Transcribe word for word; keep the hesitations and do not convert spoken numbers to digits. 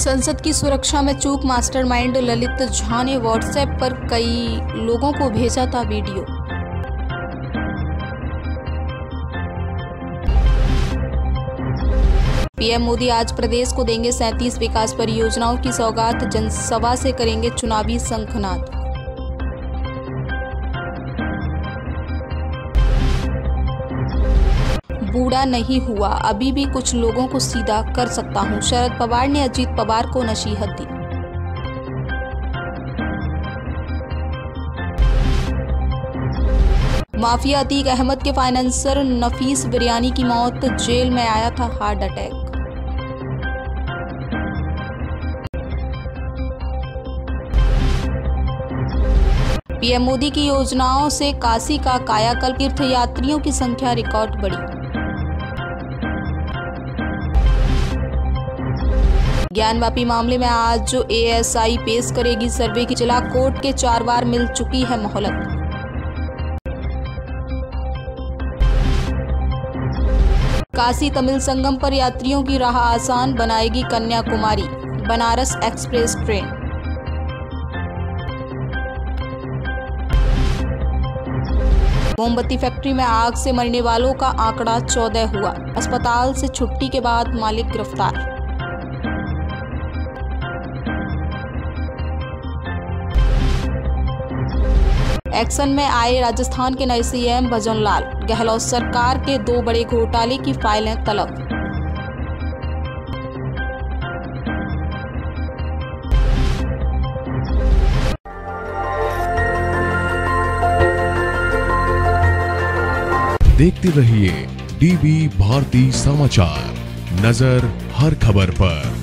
संसद की सुरक्षा में चूक, मास्टरमाइंड ललित झा ने व्हाट्सएप पर कई लोगों को भेजा था वीडियो। पीएम मोदी आज प्रदेश को देंगे सैंतीस विकास परियोजनाओं की सौगात, जनसभा से करेंगे चुनावी शंखनाद। बूढ़ा नहीं हुआ, अभी भी कुछ लोगों को सीधा कर सकता हूं, शरद पवार ने अजीत पवार को नसीहत दी। माफिया अतीक अहमद के फाइनेंसर नफीस बिरयानी की मौत, जेल में आया था हार्ट अटैक। पीएम मोदी की योजनाओं से काशी का कायाकल्प, तीर्थयात्रियों की संख्या रिकॉर्ड बढ़ी। ज्ञानवापी मामले में आज जो एएसआई पेश करेगी सर्वे की, जिला कोर्ट के चार बार मिल चुकी है मोहलत। काशी तमिल संगम पर यात्रियों की राह आसान बनाएगी कन्याकुमारी बनारस एक्सप्रेस ट्रेन। मोमबत्ती फैक्ट्री में आग से मरने वालों का आंकड़ा चौदह हुआ, अस्पताल से छुट्टी के बाद मालिक गिरफ्तार। एक्शन में आए राजस्थान के नए सीएम भजनलाल, गहलोत सरकार के दो बड़े घोटाले की फाइलें तलब। देखते रहिए डीवी भारती समाचार, नजर हर खबर पर।